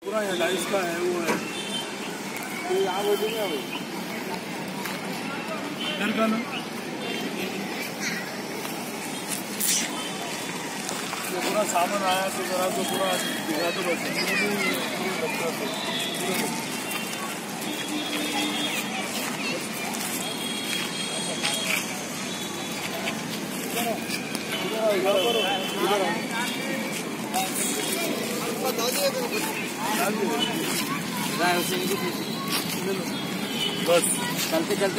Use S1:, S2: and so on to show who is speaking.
S1: पूरा डाइस का है वो है ये यहाँ बोलेंगे भाई इधर का ना ये पूरा सामान आया तो जरा तो पूरा दिखा तो बस बस चलते चलते